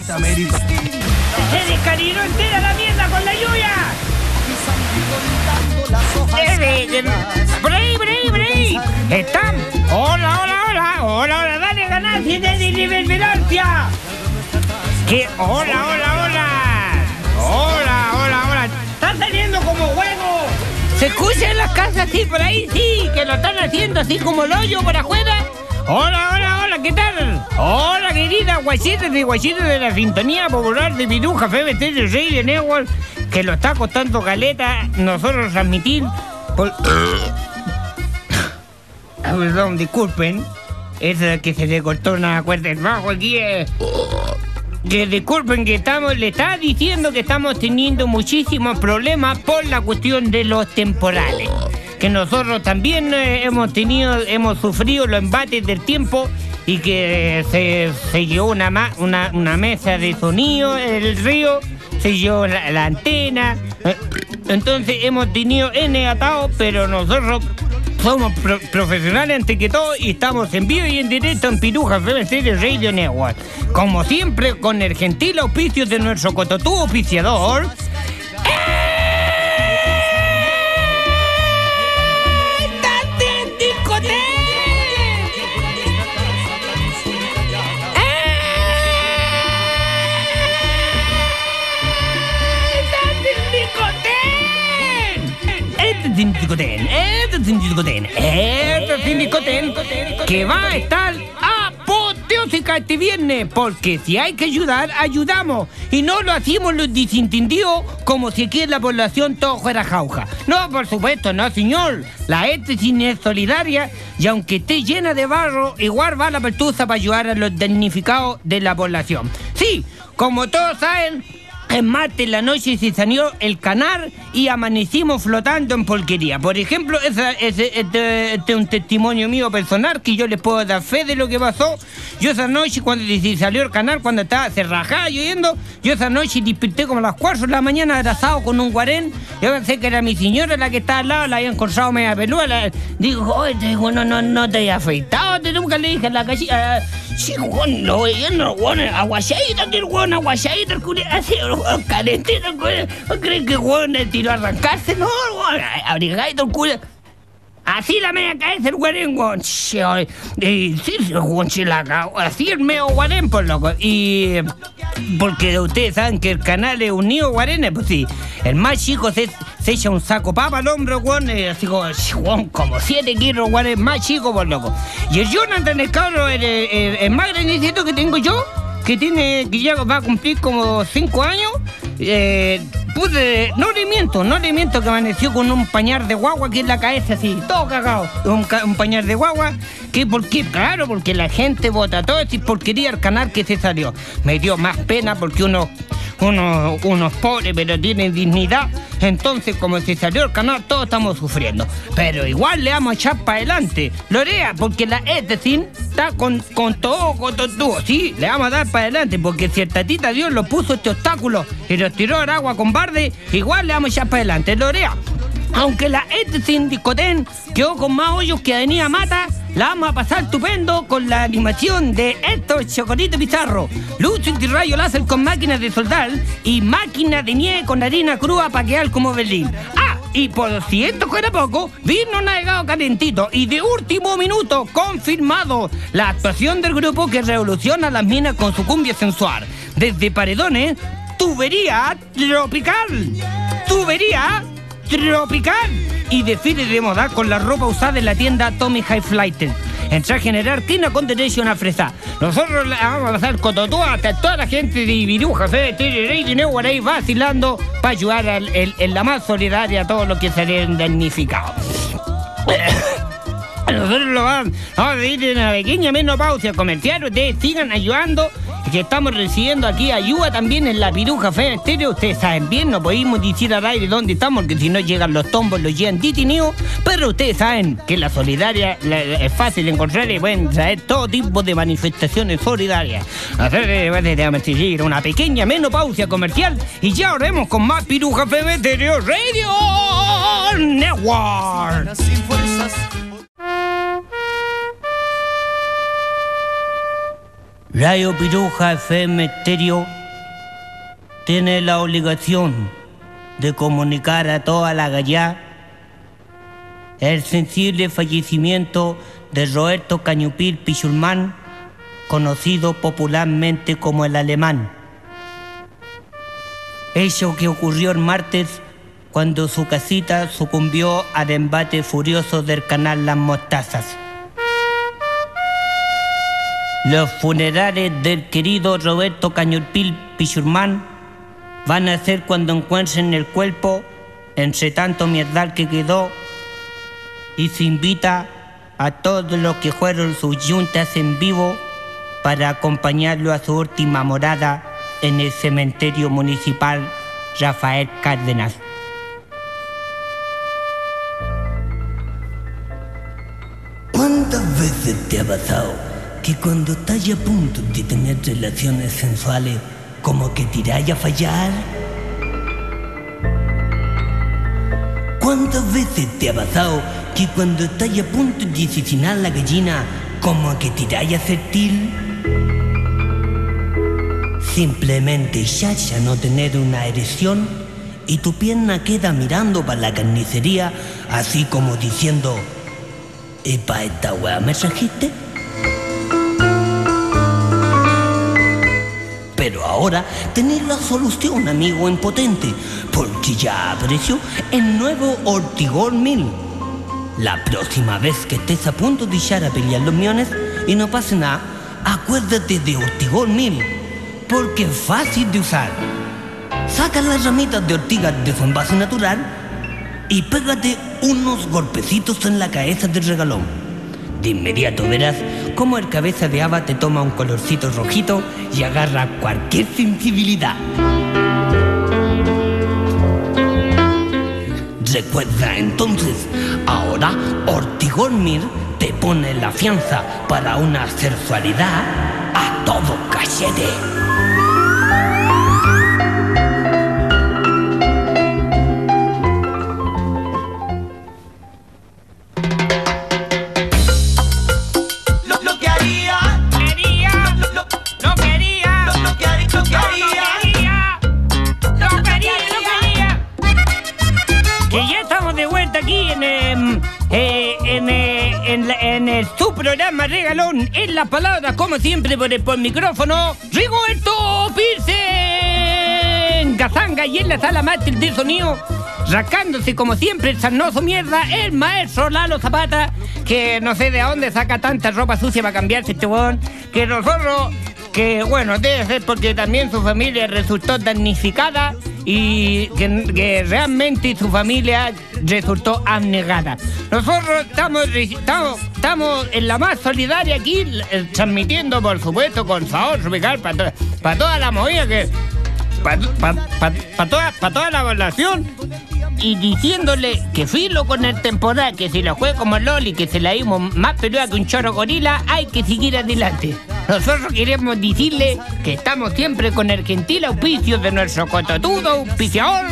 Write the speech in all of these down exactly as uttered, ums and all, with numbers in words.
América. ¡Se descarinó entera la mierda con la lluvia! Eh, eh, ¡Por ahí, por ahí, por ahí! ¡Están! ¡Hola, hola, hola! ¡Hola, hola! ¡Dale ganancia de reverberancia! ¿Qué? ¡Hola, hola, hola! ¡Hola, hola, hola! ¡Está saliendo como huevo! ¿Se escucha en las casas así por ahí? Sí, que lo están haciendo así como el hoyo por afuera. Hola, hola, hola, ¿qué tal? Hola, querida guachitas de guachitas de la sintonía popular de Piruja F M de Radio Network, que lo está costando caleta nosotros transmitir por... Perdón, disculpen, es que se le cortó una cuerda del bajo aquí. Eh. Que disculpen que estamos, le está diciendo que estamos teniendo muchísimos problemas por la cuestión de los temporales. Que nosotros también eh, hemos tenido, hemos sufrido los embates del tiempo y que eh, se, se llevó una, ma, una, una mesa de sonido en el río, se llevó la, la antena. Eh, entonces hemos tenido N atados, pero nosotros somos pro, profesionales ante que todo y estamos en vivo y en directo en Piruja F M de Radio Network. Como siempre, con el gentil auspicio de nuestro cototú auspiciador. Sindicoten, este Sindicoten, este Sindicoten, que va a estar apoteósica este viernes, porque si hay que ayudar, ayudamos, y no lo hacemos los desentendidos como si aquí en la población todo fuera jauja. No, por supuesto, no, señor. La este es solidaria, y aunque esté llena de barro, igual va la pertusa para ayudar a los damnificados de la población. Sí, como todos saben, en martes la noche se salió el canal y amanecimos flotando en porquería. Por ejemplo, esa, ese, este, este es un testimonio mío personal que yo les puedo dar fe de lo que pasó. Yo esa noche, cuando se salió el canal, cuando estaba se rajaba lloviendo, yo esa noche desperté como a las cuatro de la mañana abrazado con un guarén. Yo pensé que era mi señora la que estaba al lado, la había encontrado media peluda. La, digo, oye, bueno, no, no te hayas afeitado, te nunca le dije en la calle. Uh, sí, bueno, lo oyendo, bueno, aguachadita, el bueno, aguachadita, el culo, así, calentito, el culo. ¿No creen que bueno el tiro a arrancarse? No, bueno, abrigadito el culo. Así la media cabeza el guarén, weón. Y sí, weón, chilaca. Así el medio guarén, por loco. Y porque ustedes saben que el canal es un nido guarenes, pues sí. El más chico se, se echa un saco papa al hombro, weón. Así como, weón, como siete kilos, guarén, más chico, por loco. Y el Jonathan, el cabro, el, el, el más grandecito que tengo yo, que tiene, que ya va a cumplir como cinco años, eh, pude, no le miento, no le miento que amaneció con un pañal de guagua aquí en la cabeza, así, todo cagado, un, un pañal de guagua, que por qué, claro, porque la gente vota todo esa porquería al canal que se salió. Me dio más pena porque uno, uno, unos pobres pero tienen dignidad, entonces como se salió el canal todos estamos sufriendo, pero igual le vamos a echar para adelante, Lorea, porque la Edecin está con, con todo, con todo, sí, le vamos a dar para adelante, porque si el tatita Dios lo puso este obstáculo y lo tiró al agua con barde, igual le vamos a echar para adelante, Lorea. Aunque la Edecin Discotén quedó con más hoyos que Avenida Mata, la vamos a pasar estupendo con la animación de estos Chocolito Pizarro, luz y rayo láser con máquinas de soldar y máquinas de nieve con harina cruda para quedar como Berlín. Ah, y por si esto fuera poco, vino navegado calentito y de último minuto confirmado la actuación del grupo que revoluciona las minas con su cumbia sensual. Desde Paredones, tubería tropical, tubería tropical y desfile de moda con la ropa usada en la tienda Tommy Hilfiger. En traje general Tina con derecho a fresa. Nosotros la vamos a pasar cototúa hasta toda la gente de Viruja, Fede, Rey y Neu ahí vacilando para ayudar al, el, en la más solidaria a todos los que salieron damnificados. Nosotros lo vamos, vamos a ir en una pequeña menopausia comercial. Ustedes sigan ayudando, que estamos recibiendo aquí ayuda también en la Piruja Fe Estéreo. Ustedes saben bien, no podemos decir al aire dónde estamos, porque si no llegan los tombos, los llevan detenidos. Pero ustedes saben que la solidaria la, es fácil de encontrar y pueden traer todo tipo de manifestaciones solidarias. Nosotros vamos a seguir una pequeña menopausia comercial y ya oremos con más Piruja Fe Estéreo Radio Network. Radio Piruja F M Estéreo tiene la obligación de comunicar a toda la gallá el sensible fallecimiento de Roberto Cañupil Pichulmán, conocido popularmente como el Alemán. Hecho que ocurrió el martes cuando su casita sucumbió al embate furioso del canal Las Mostazas. Los funerales del querido Roberto Cañupil Pichulmán van a ser cuando encuentren el cuerpo entre tanto mierdal que quedó, y se invita a todos los que fueron sus yuntas en vivo para acompañarlo a su última morada en el cementerio municipal Rafael Cárdenas. ¿Cuántas veces te ha pasado que cuando estás a punto de tener relaciones sensuales, como que tiráis a fallar? ¿Cuántas veces te ha pasado que cuando estás a punto de asesinar la gallina, como que tiráis a fertil? Simplemente chacha no tener una erección y tu pierna queda mirando para la carnicería, así como diciendo: ¿y pa' esta weá me trajiste? Pero ahora tenés la solución, amigo impotente, porque ya apareció el nuevo Ortigol mil. La próxima vez que estés a punto de echar a pelear los miones y no pase nada, acuérdate de Ortigol mil, porque es fácil de usar. Saca las ramitas de ortiga de su envase natural y pégate unos golpecitos en la cabeza del regalón. De inmediato verás cómo el cabeza de haba te toma un colorcito rojito y agarra cualquier sensibilidad. Recuerda entonces, ahora Ortigol Mir te pone la fianza para una sexualidad a todo cachete. En el, su programa regalón, en las palabras, como siempre, por el, por el micrófono, Rigoberto Pirsen Gazanga, y en la sala máster de sonido, rascándose como siempre el sarnoso mierda, el maestro Lalo Zapata, que no sé de dónde saca tanta ropa sucia para cambiarse este huevón, que nosotros, que bueno, debe ser porque también su familia resultó damnificada y que, que realmente su familia resultó abnegada. Nosotros estamos, estamos, estamos en la más solidaria aquí, eh, transmitiendo, por supuesto, con sabor tropical para to, pa toda la movida, que para pa, pa, pa toda, pa toda la población, y diciéndole que filo con el temporal, que si lo juega como Loli, que se la dimos más peluda que un chorro gorila, hay que seguir adelante. Nosotros queremos decirle que estamos siempre con el gentil auspicio de nuestro cototudo auspiciador.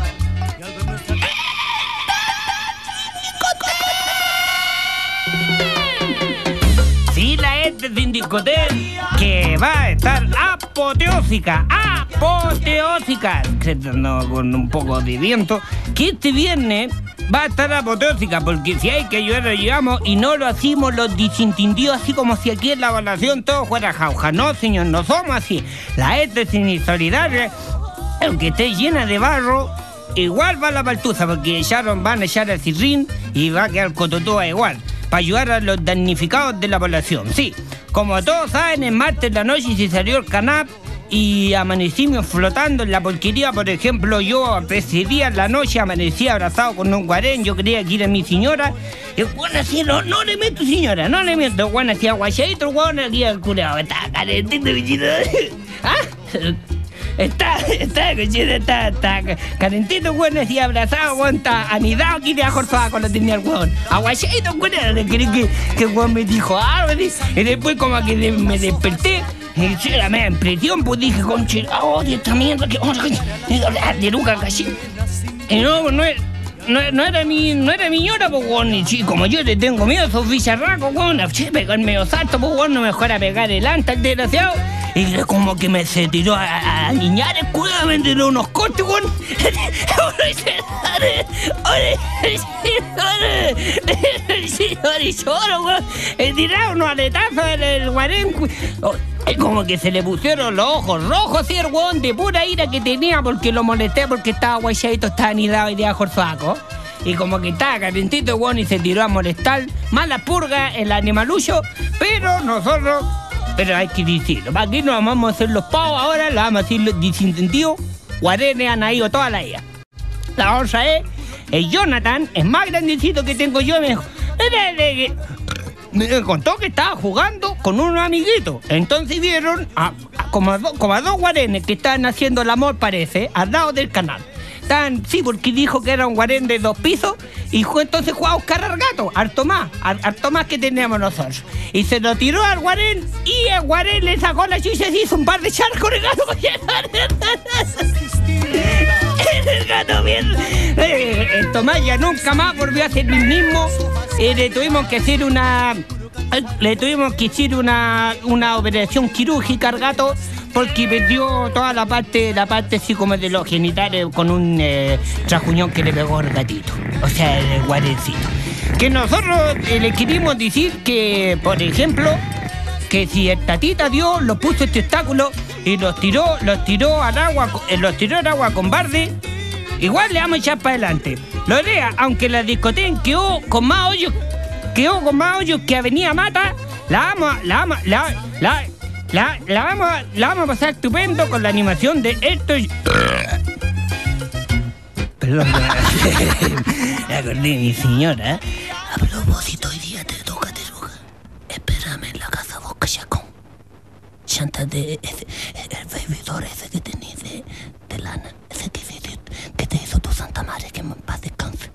Sí, la este Sindicotel, que va a estar apoteósica, apoteósica, no, con un poco de viento, que este viernes va a estar apoteósica, porque si hay que ayudar, lo ayudamos, y no lo hacemos los desentendidos, así como si aquí en la evaluación todo fuera jauja. No, señor, no somos así. La este es insolidaria, aunque esté llena de barro, igual va la paltuza, porque echaron, van a echar el cirrín y va a quedar cototúa igual, para ayudar a los damnificados de la población. Sí, como todos saben, el martes de la noche se salió el canap y amanecimos flotando en la porquería. Por ejemplo, yo ese día en la noche amanecí abrazado con un guarén, yo creía que era mi señora, y el guan así, no, no le meto señora, no le meto, el guan así aguachadito, el guan aquí al curado, está calentito, bichito. ¿Ah? Está, está, está, está calentito, weón, así abrazado, weón, está anidado aquí de ajorzada con la tenía el weón. Aguachadito, weón, creí que, que el weón me dijo algo, y después como que de, me desperté, y era media impresión, pues dije, conche, oh, esta mierda, que, oh, de Luca, casi. Y no, no es, no, no era mi no era mi ñora, pues, weón. Y sí, como yo le tengo miedo a esos bicharracos, weón, a pegar medio salto, pues, weón, no me fuera a pegar el anta, el desgraciado. Y como que me se tiró a, a niñar el culo, me tiró unos cortes, weón. Tiraba unos aletazos en el guarén. Como que se le pusieron los ojos rojos, así el weón, de pura ira que tenía porque lo molesté porque estaba guayadito, estaba anidado y de ajo el saco. Y como que estaba calentito el weón y se tiró a molestar. Mala purga el animalucho, pero nosotros... Pero hay que decirlo, aquí no vamos a hacer los pavos ahora, lo vamos a hacer los desintentivos. Guarenes han ido toda la vida. La otra es, el Jonathan es más grandecito que tengo yo, me dijo, me contó que estaba jugando con unos amiguitos. Entonces vieron a, a, como, a do, como a dos guarenes que estaban haciendo el amor, parece, al lado del canal. Estaban, sí, porque dijo que era un guarén de dos pisos y fue, entonces jugaba a buscar al gato, al Tomás, al, al Tomás que teníamos nosotros. Y se lo tiró al guarén y el guarén le sacó la chucha y se hizo un par de charcos el gato. El gato bien. El Tomás ya nunca más volvió a ser el mismo. Eh, le tuvimos que hacer una... Le tuvimos que hacer una, una operación quirúrgica al gato porque perdió toda la parte, la parte así como de los genitales con un eh, trajuñón que le pegó al gatito. O sea, el guarencito. Que nosotros eh, le querimos decir que, por ejemplo, que si el tatita Dios los puso este obstáculo y los tiró, los tiró al agua, eh, los tiró al agua con barde, igual le vamos a echar para adelante. Lo lea, aunque la discoteca quedó con más hoyos, quedó con más hoyos que Avenida Mata, la vamos, la vamos, la, la, la, la vamos, la vamos a pasar estupendo con la animación de esto. Perdón, me acordé de mi señora. A propósito, hoy día te toca, Teruja. Espérame en la casa Bosca Chacón. Chántate ese, el bebidor ese que tenés de, de lana. Ese que, que, que te hizo tu Santa Madre, que en paz descanse.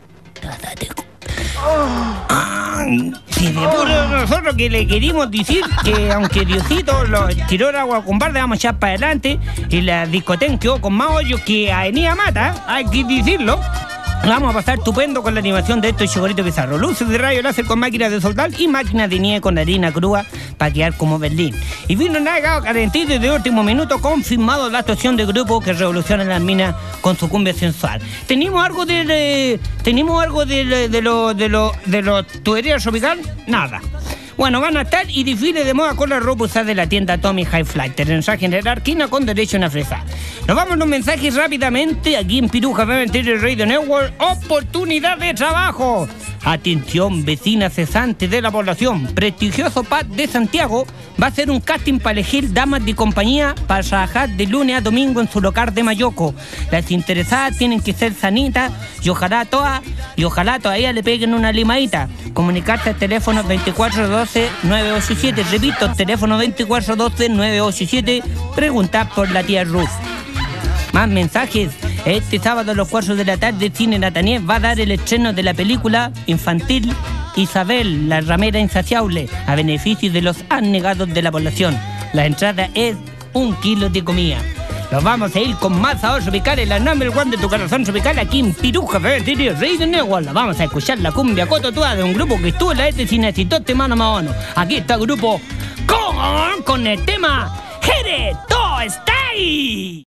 Ah, sí, de puro nosotros que le querimos decir que aunque Diosito lo tiró el agua con barde, vamos a echar para adelante y la discoteca quedó con más hoyos que Avenida Mata, hay que decirlo. Vamos a pasar estupendo con la animación de estos chocolitos bizarros. Luces de rayo láser con máquinas de soldar y máquinas de nieve con harina crua para quedar como Berlín. Y vino navegado calentito y de último minuto confirmado la actuación de grupo que revoluciona las minas con su cumbia sensual. Tenemos algo de, de tenemos algo de, de, de lo de lo de los tuberías tropical, nada. Bueno, van a estar y desfile de moda con la ropa usada de la tienda Tommy High Flight. Mensaje general quina con derecho a una fresa. Nos vamos a los mensajes rápidamente aquí en Piruja Radio Network. Oportunidad de trabajo. Atención, vecina cesante de la población. Prestigioso P A D de Santiago va a hacer un casting para elegir damas de compañía para trabajar de lunes a domingo en su local de Mayoco. Las interesadas tienen que ser sanitas y ojalá todas y ojalá todavía le peguen una limadita. Comunicarse al teléfono veinticuatro doce nueve ocho siete. Repito, teléfono veinticuatro doce nueve ocho siete. Preguntar por la tía Ruth. Más mensajes. Este sábado a las cuatro de la tarde, Cine Nataniel va a dar el estreno de la película infantil Isabel, la ramera insaciable, a beneficio de los abnegados de la población. La entrada es un kilo de comida. Nos vamos a ir con más sabor tropical en la number one de tu corazón tropical aquí en Piruja Radio Network. Vamos a escuchar la cumbia cototua de un grupo que estuvo en la este sin exitote mano a mano. Aquí está el grupo con, con el tema Jere, todo está ahí.